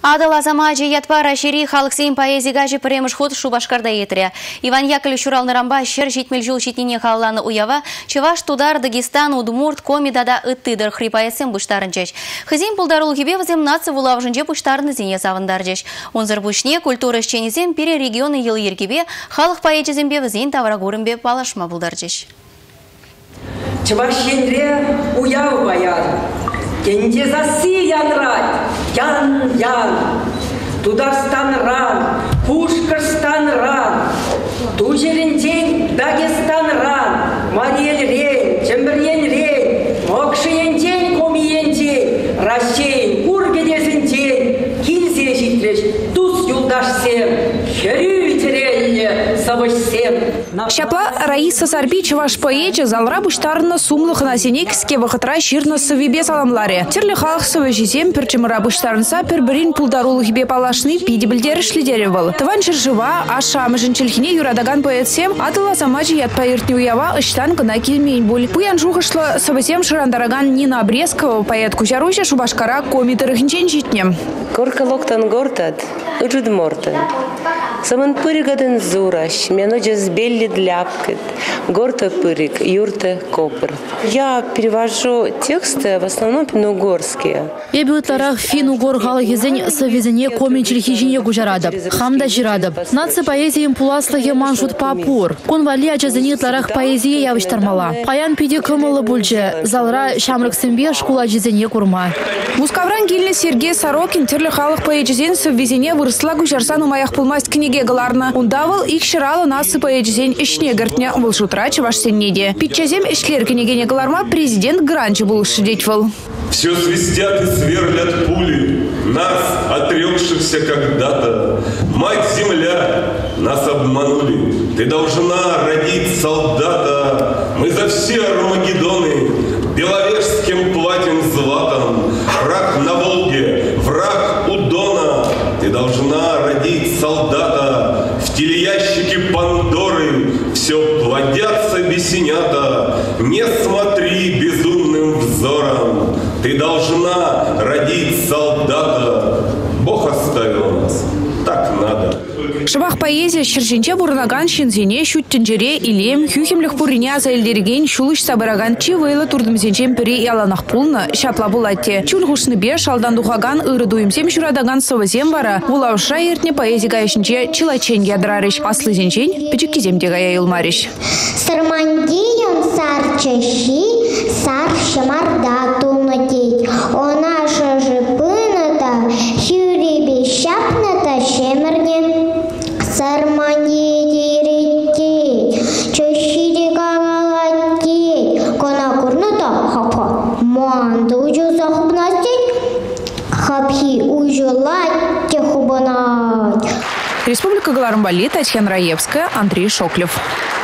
Адала замаджи ятпара шири халыксейн поэзигажи премыш ход Шубашкарда етірі. Иван Яковлев Шуралны рамба шер житмел жул житнине халланы уява, Чеваш Тудар, Дагестан, Удмурт, Комидада ыттыдыр хрипаесем буштарын жеш. Хызин пулдарул хибе вазем нация вулавжынже буштарны зине завындар жеш. Онзыр бушне культура шченезем пере регионы ел ергебе, халық поэзизембе вазин таврагурымбе палашма булдар жеш. Чевашенре уяв баян. Кенде заси янрать, ян, Тударстан ран, Пушкарстан ран, Тужерентень, Дагестан ран, Мариэль рейн, Чемберлен рейн, Мокшиен день, Комиен день, Ращейн, Кургедесен день, Кильзе житлеш, Туз юлдаш сем, Херю терелье, Савыш сем. Шапла Раиса Сарбичева ваш поэче залра буштарна сумлых на синекске вахатра ширна совебе саламларе. Терлі халық совежизем перчемыра буштарнса перберин пулдарулы хибе палашны пиди білдеріш лидеревал. Тыван жыржыва, аша мыжынчелхине юрадаган поэтсем, атыла замаджи ятпаиртни уява ыштан кына келмейн буль. Пуян жуғышлы совесем шырандараган Нина Обрезкова поэт кузяруша Шубашкара комитырыхынчен житнем. Горка локтан гортад, уджуд мортан. Саман пыригадын зураш, меноджес белли дляпкет, горта пырик, юрта копр. Я перевожу тексты в основном финно-угорские. Я бютларах фин-угор галахизень совезене комичельхижине гужарадаб, хамда жирадаб. Нация поэзии пуласлахе маншут папур. Конвали ачазенитларах поэзии явыштармала. Паян пиде кымылы бульже, залра шамрак сымбе шкула жезене курма. Мускавран гильны Сергей Сорокин терлі халық поэзизен совезене вырысла гужарсан умаях пулмасть книге галарна. Ундавал их ширало насы поэзизен ишне гартня вылшутра чевашсеннеде. Питчазем ишлер книгене галарма президент Гранчи был шедетьвал. Все свистят и сверлят пули, нас, отрекшихся когда-то. Мать-земля, нас обманули, ты должна родить солдата. Мы за все Армагеддоны беловежским платьем златом. Враг на Волге, враг у Дона, ты должна родить солдата. В телеящике Пандоры все плодятся бесенята. Не смотри безумным взором, ты должна родить солдата. Бог оставил нас, так надо. Шабах поэзия шершенче бурнаган шинзене шуттенжере илем хюхемлих пурине азайлдерген шулыш сабараган чивейла турдымзенчен пире яланах пулна шапла булатте. Чулгушны бе шалдан духаган ырыдуемсем шурадаган совазем бара. Булавша ертне поэзия гаешнче чилачен ядрарыш. Аслы зенчен пичеккиземде гая илмарыш. Сармандием сарчащи, сар шамарда тулнатей. Она же пыната, хюрибе щапната шемерне. Сармани дирити, чащири галати, кона курната хапа, манду ужу захубнастей, хапхи ужулать техубанать. Республика Галармбали, Татьяна Раевская, Андрей Шоклев.